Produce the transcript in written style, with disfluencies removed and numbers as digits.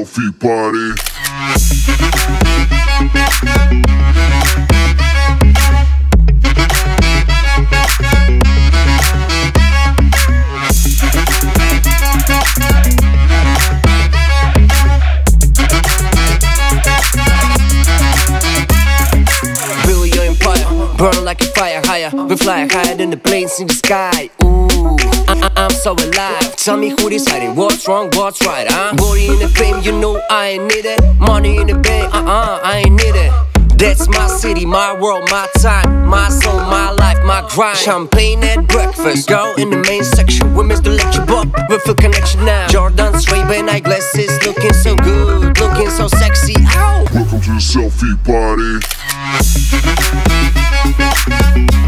selfie party. Build your empire, burn like a fire higher. We fly higher than the planes in the sky. Ooh, I'm so alive. Tell me who decided what's wrong, what's right, huh? Glory in the fame, you know I ain't need it. Money in the bank, I ain't need it. That's my city, my world, my time, my soul, my life, my grind. Champagne at breakfast, girl in the main section. We missed the lecture, but we feel connection now. Jordan's Ray-Ban eyeglasses, looking so good, looking so sexy. Ow! Welcome to the selfie party.